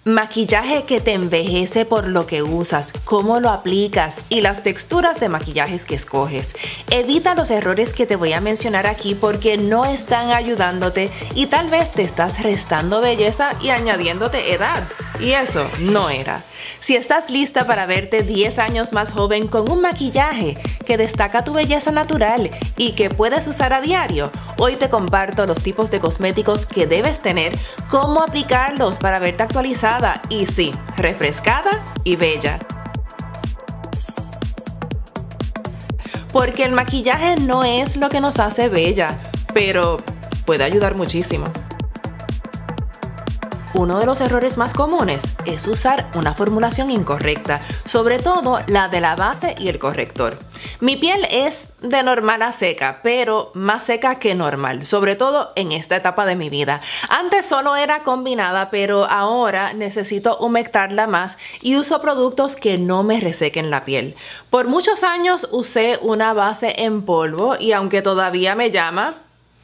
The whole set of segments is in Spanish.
Maquillaje que te envejece por lo que usas, cómo lo aplicas y las texturas de maquillajes que escoges. Evita los errores que te voy a mencionar aquí porque no están ayudándote y tal vez te estás restando belleza y añadiéndote edad. Y eso no era. Si estás lista para verte 10 años más joven con un maquillaje que destaca tu belleza natural y que puedes usar a diario, hoy te comparto los tipos de cosméticos que debes tener, cómo aplicarlos para verte actualizada y sí, refrescada y bella. Porque el maquillaje no es lo que nos hace bella, pero puede ayudar muchísimo. Uno de los errores más comunes es usar una formulación incorrecta, sobre todo la de la base y el corrector. Mi piel es de normal a seca, pero más seca que normal, sobre todo en esta etapa de mi vida. Antes solo era combinada, pero ahora necesito humectarla más y uso productos que no me resequen la piel. Por muchos años usé una base en polvo y aunque todavía me llama,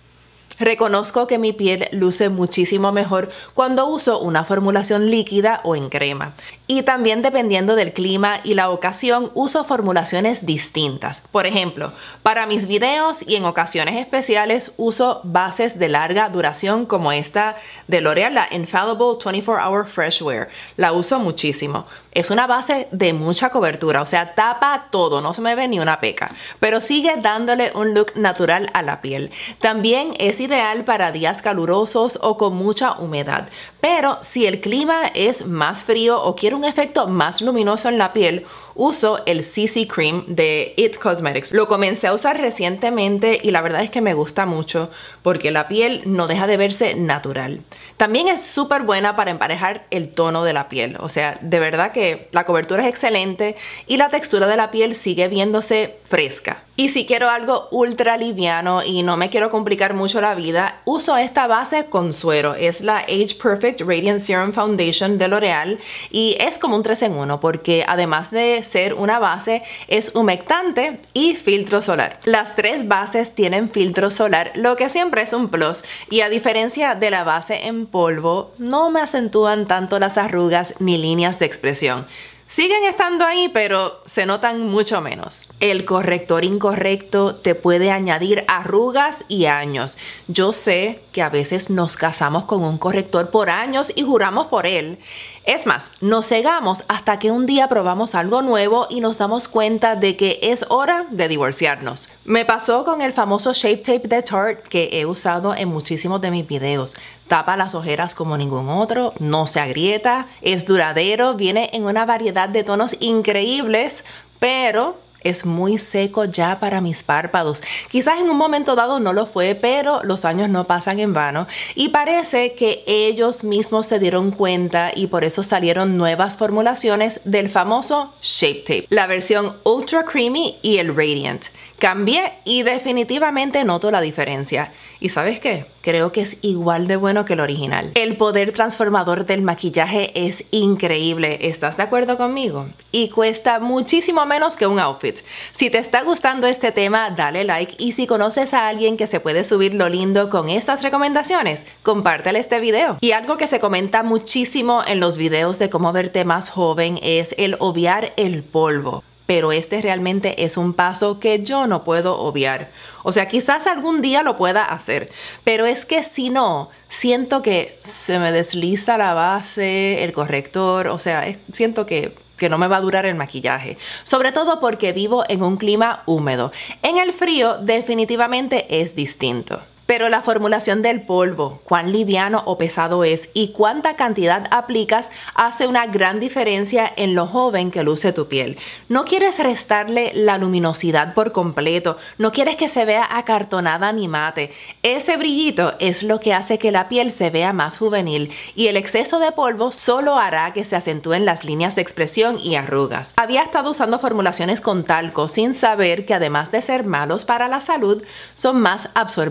reconozco que mi piel luce muchísimo mejor cuando uso una formulación líquida o en crema. Y también dependiendo del clima y la ocasión uso formulaciones distintas. Por ejemplo, para mis videos y en ocasiones especiales uso bases de larga duración como esta de L'Oreal, la Infallible 24-Hour Fresh Wear. La uso muchísimo. Es una base de mucha cobertura, o sea, tapa todo, no se me ve ni una peca, pero sigue dándole un look natural a la piel. También es ideal para días calurosos o con mucha humedad, pero si el clima es más frío o quiero un efecto más luminoso en la piel, uso el CC Cream de IT Cosmetics. Lo comencé a usar recientemente y la verdad es que me gusta mucho porque la piel no deja de verse natural. También es súper buena para emparejar el tono de la piel, o sea, de verdad que la cobertura es excelente y la textura de la piel sigue viéndose fresca. Y si quiero algo ultra liviano y no me quiero complicar mucho la vida, uso esta base con suero. Es la Age Perfect Radiant Serum Foundation de L'Oreal y es como un 3 en 1 porque además de ser una base, es humectante y filtro solar. Las tres bases tienen filtro solar, lo que siempre es un plus y a diferencia de la base en polvo, no me acentúan tanto las arrugas ni líneas de expresión. Siguen estando ahí, pero se notan mucho menos. El corrector incorrecto te puede añadir arrugas y años. Yo sé que a veces nos casamos con un corrector por años y juramos por él. Es más, nos cegamos hasta que un día probamos algo nuevo y nos damos cuenta de que es hora de divorciarnos. Me pasó con el famoso Shape Tape de Tarte que he usado en muchísimos de mis videos. Tapa las ojeras como ningún otro, no se agrieta, es duradero, viene en una variedad de tonos increíbles, pero es muy seco ya para mis párpados. Quizás en un momento dado no lo fue, pero los años no pasan en vano y parece que ellos mismos se dieron cuenta y por eso salieron nuevas formulaciones del famoso Shape Tape, la versión Ultra Creamy y el Radiant. Cambié y definitivamente noto la diferencia. ¿Y sabes qué? Creo que es igual de bueno que el original. El poder transformador del maquillaje es increíble. ¿Estás de acuerdo conmigo? Y cuesta muchísimo menos que un outfit. Si te está gustando este tema, dale like y si conoces a alguien que se puede subir lo lindo con estas recomendaciones, compártele este video. Y algo que se comenta muchísimo en los videos de cómo verte más joven es el obviar el polvo. Pero este realmente es un paso que yo no puedo obviar. O sea, quizás algún día lo pueda hacer, pero es que si no, siento que se me desliza la base, el corrector, o sea, siento que no me va a durar el maquillaje. Sobre todo porque vivo en un clima húmedo. En el frío definitivamente es distinto. Pero la formulación del polvo, cuán liviano o pesado es y cuánta cantidad aplicas hace una gran diferencia en lo joven que luce tu piel. No quieres restarle la luminosidad por completo, no quieres que se vea acartonada ni mate. Ese brillito es lo que hace que la piel se vea más juvenil y el exceso de polvo solo hará que se acentúen las líneas de expresión y arrugas. Había estado usando formulaciones con talco sin saber que además de ser malos para la salud, son más absorbentes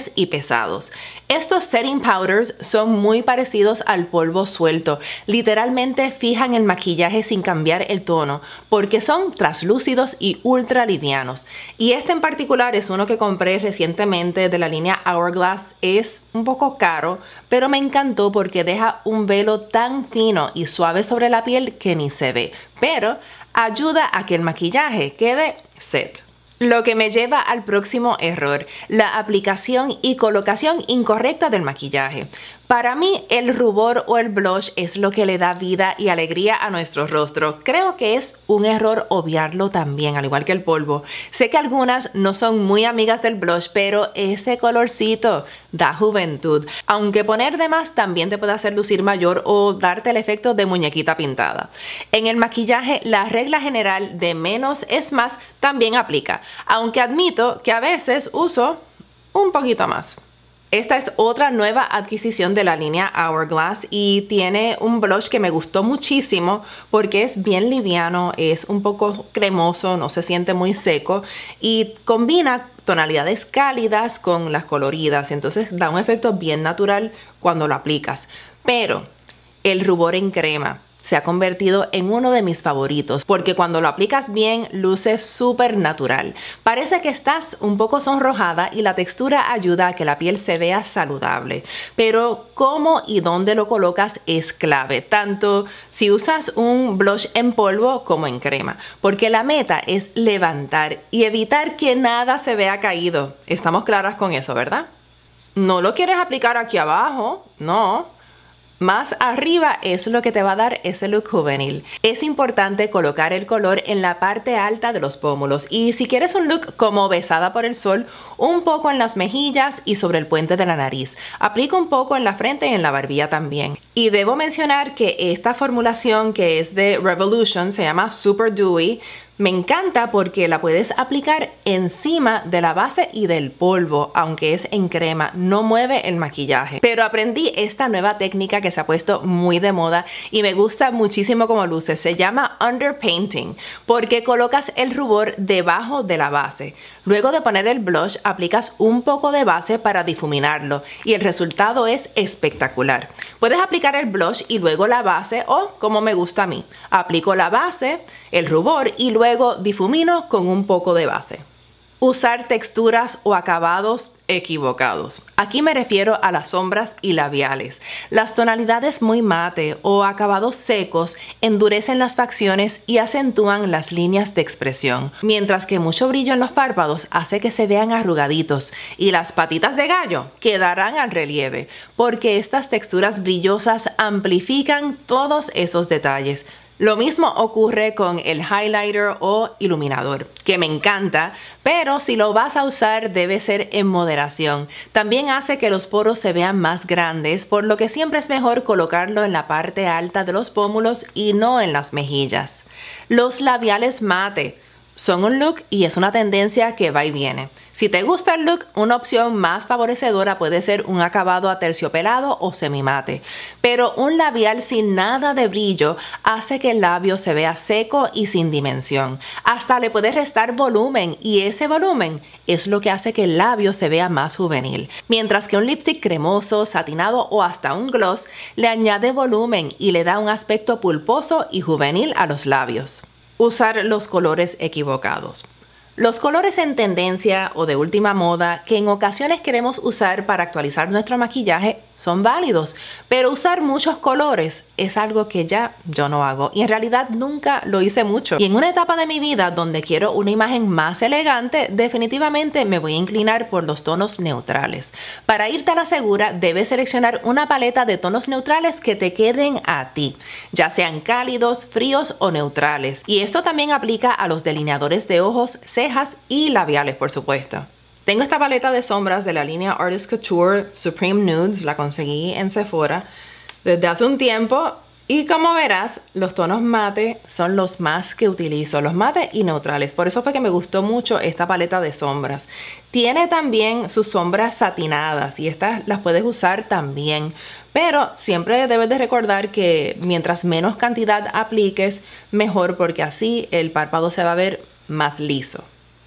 firmes y pesados. Estos setting powders son muy parecidos al polvo suelto. Literalmente fijan el maquillaje sin cambiar el tono porque son translúcidos y ultra livianos. Y este en particular es uno que compré recientemente de la línea Hourglass. Es un poco caro, pero me encantó porque deja un velo tan fino y suave sobre la piel que ni se ve, pero ayuda a que el maquillaje quede set. Lo que me lleva al próximo error, la aplicación y colocación incorrecta del maquillaje. Para mí, el rubor o el blush es lo que le da vida y alegría a nuestro rostro. Creo que es un error obviarlo también, al igual que el polvo. Sé que algunas no son muy amigas del blush, pero ese colorcito da juventud. Aunque poner de más también te puede hacer lucir mayor o darte el efecto de muñequita pintada. En el maquillaje, la regla general de menos es más también aplica, aunque admito que a veces uso un poquito más. Esta es otra nueva adquisición de la línea Hourglass y tiene un blush que me gustó muchísimo porque es bien liviano, es un poco cremoso, no se siente muy seco y combina tonalidades cálidas con las coloridas, entonces da un efecto bien natural cuando lo aplicas. Pero el rubor en crema se ha convertido en uno de mis favoritos porque cuando lo aplicas bien luce súper natural. Parece que estás un poco sonrojada y la textura ayuda a que la piel se vea saludable. Pero cómo y dónde lo colocas es clave, tanto si usas un blush en polvo como en crema, porque la meta es levantar y evitar que nada se vea caído. Estamos claras con eso, ¿verdad? No lo quieres aplicar aquí abajo, no. Más arriba es lo que te va a dar ese look juvenil. Es importante colocar el color en la parte alta de los pómulos y si quieres un look como besada por el sol, un poco en las mejillas y sobre el puente de la nariz. Aplica un poco en la frente y en la barbilla también. Y debo mencionar que esta formulación que es de Revolution se llama Super Dewy. Me encanta porque la puedes aplicar encima de la base y del polvo, aunque es en crema, no mueve el maquillaje. Pero aprendí esta nueva técnica que se ha puesto muy de moda y me gusta muchísimo como luce. Se llama underpainting porque colocas el rubor debajo de la base. Luego de poner el blush, aplicas un poco de base para difuminarlo y el resultado es espectacular. Puedes aplicar el blush y luego la base o, como me gusta a mí, aplico la base, el rubor y luego difumino con un poco de base. Usar texturas o acabados equivocados. Aquí me refiero a las sombras y labiales. Las tonalidades muy mate o acabados secos endurecen las facciones y acentúan las líneas de expresión, mientras que mucho brillo en los párpados hace que se vean arrugaditos y las patitas de gallo quedarán al relieve, porque estas texturas brillosas amplifican todos esos detalles. Lo mismo ocurre con el highlighter o iluminador, que me encanta, pero si lo vas a usar debe ser en moderación. También hace que los poros se vean más grandes, por lo que siempre es mejor colocarlo en la parte alta de los pómulos y no en las mejillas. Los labiales mate son un look y es una tendencia que va y viene. Si te gusta el look, una opción más favorecedora puede ser un acabado aterciopelado o semimate. Pero un labial sin nada de brillo hace que el labio se vea seco y sin dimensión. Hasta le puedes restar volumen y ese volumen es lo que hace que el labio se vea más juvenil. Mientras que un lipstick cremoso, satinado o hasta un gloss le añade volumen y le da un aspecto pulposo y juvenil a los labios. Usar los colores equivocados. Los colores en tendencia o de última moda que en ocasiones queremos usar para actualizar nuestro maquillaje son válidos, pero usar muchos colores es algo que ya yo no hago y en realidad nunca lo hice mucho. Y en una etapa de mi vida donde quiero una imagen más elegante, definitivamente me voy a inclinar por los tonos neutrales. Para irte a la segura, debes seleccionar una paleta de tonos neutrales que te queden a ti, ya sean cálidos, fríos o neutrales. Y esto también aplica a los delineadores de ojos, cejas y labiales, por supuesto. Tengo esta paleta de sombras de la línea Artist Couture Supreme Nudes, la conseguí en Sephora desde hace un tiempo y como verás, los tonos mate son los más que utilizo, los mate y neutrales. Por eso fue que me gustó mucho esta paleta de sombras. Tiene también sus sombras satinadas y estas las puedes usar también. Pero siempre debes de recordar que mientras menos cantidad apliques, mejor porque así el párpado se va a ver más liso.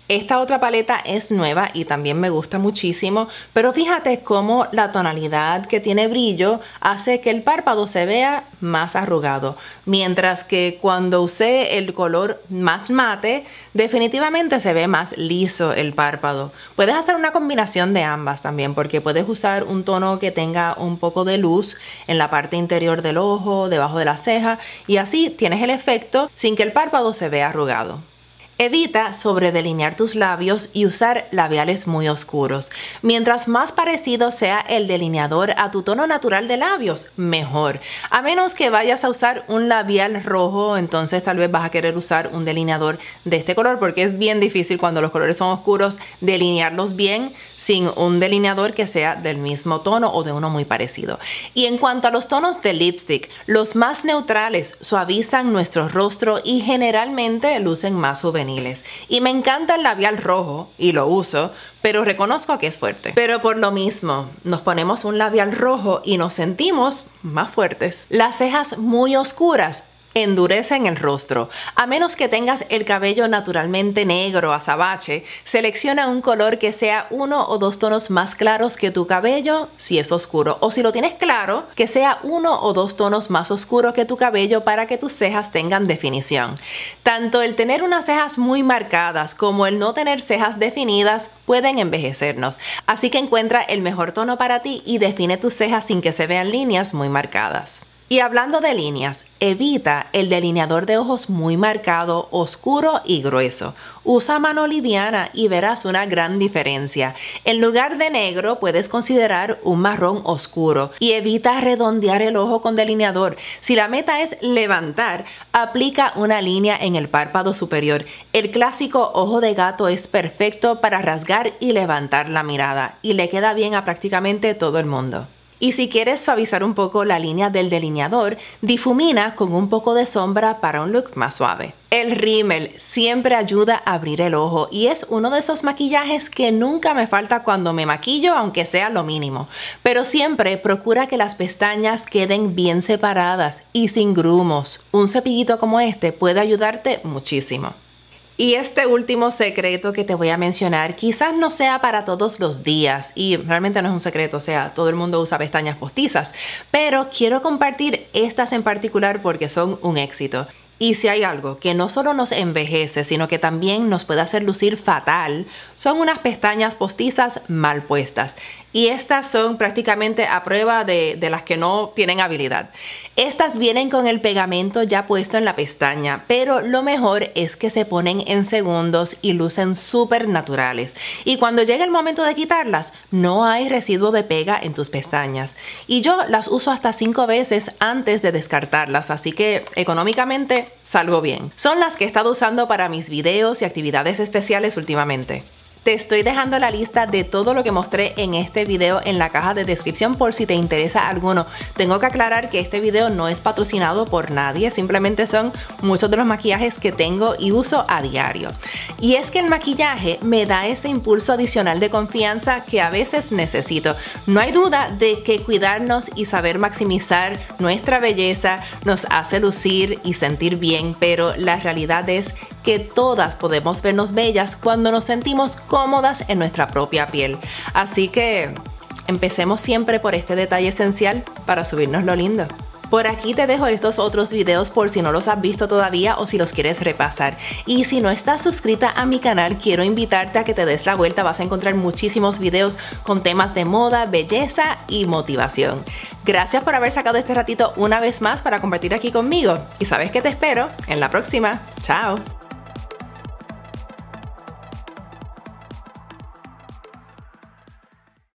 Esta otra paleta es nueva y también me gusta muchísimo, pero fíjate cómo la tonalidad que tiene brillo hace que el párpado se vea más arrugado, mientras que cuando usé el color más mate, definitivamente se ve más liso el párpado. Puedes hacer una combinación de ambas también, porque puedes usar un tono que tenga un poco de luz en la parte interior del ojo, debajo de la ceja, y así tienes el efecto sin que el párpado se vea arrugado. Evita sobredelinear tus labios y usar labiales muy oscuros. Mientras más parecido sea el delineador a tu tono natural de labios, mejor. A menos que vayas a usar un labial rojo, entonces tal vez vas a querer usar un delineador de este color, porque es bien difícil cuando los colores son oscuros delinearlos bien sin un delineador que sea del mismo tono o de uno muy parecido. Y en cuanto a los tonos de lipstick, los más neutrales suavizan nuestro rostro y generalmente lucen más juveniles. Y me encanta el labial rojo y lo uso, pero reconozco que es fuerte. Pero por lo mismo, nos ponemos un labial rojo y nos sentimos más fuertes. Las cejas muy oscuras endurecen el rostro. A menos que tengas el cabello naturalmente negro azabache, selecciona un color que sea 1 o 2 tonos más claros que tu cabello si es oscuro, o si lo tienes claro, que sea 1 o 2 tonos más oscuro que tu cabello para que tus cejas tengan definición. Tanto el tener unas cejas muy marcadas como el no tener cejas definidas pueden envejecernos, así que encuentra el mejor tono para ti y define tus cejas sin que se vean líneas muy marcadas. Y hablando de líneas, evita el delineador de ojos muy marcado, oscuro y grueso. Usa mano liviana y verás una gran diferencia. En lugar de negro puedes considerar un marrón oscuro y evita redondear el ojo con delineador. Si la meta es levantar, aplica una línea en el párpado superior. El clásico ojo de gato es perfecto para rasgar y levantar la mirada y le queda bien a prácticamente todo el mundo. Y si quieres suavizar un poco la línea del delineador, difumina con un poco de sombra para un look más suave. El rímel siempre ayuda a abrir el ojo y es uno de esos maquillajes que nunca me falta cuando me maquillo, aunque sea lo mínimo. Pero siempre procura que las pestañas queden bien separadas y sin grumos. Un cepillito como este puede ayudarte muchísimo. Y este último secreto que te voy a mencionar quizás no sea para todos los días y realmente no es un secreto, o sea, todo el mundo usa pestañas postizas, pero quiero compartir estas en particular porque son un éxito. Y si hay algo que no solo nos envejece, sino que también nos puede hacer lucir fatal, son unas pestañas postizas mal puestas. Y estas son prácticamente a prueba de las que no tienen habilidad. Estas vienen con el pegamento ya puesto en la pestaña, pero lo mejor es que se ponen en segundos y lucen súper naturales. Y cuando llega el momento de quitarlas, no hay residuo de pega en tus pestañas. Y yo las uso hasta 5 veces antes de descartarlas, así que económicamente salgo bien. Son las que he estado usando para mis videos y actividades especiales últimamente. Te estoy dejando la lista de todo lo que mostré en este video en la caja de descripción por si te interesa alguno. Tengo que aclarar que este video no es patrocinado por nadie, simplemente son muchos de los maquillajes que tengo y uso a diario. Y es que el maquillaje me da ese impulso adicional de confianza que a veces necesito. No hay duda de que cuidarnos y saber maximizar nuestra belleza nos hace lucir y sentir bien, pero la realidad es que todas podemos vernos bellas cuando nos sentimos cómodas en nuestra propia piel. Así que empecemos siempre por este detalle esencial para subirnos lo lindo. Por aquí te dejo estos otros videos por si no los has visto todavía o si los quieres repasar. Y si no estás suscrita a mi canal, quiero invitarte a que te des la vuelta. Vas a encontrar muchísimos videos con temas de moda, belleza y motivación. Gracias por haber sacado este ratito una vez más para compartir aquí conmigo. Y sabes que te espero en la próxima. ¡Chao!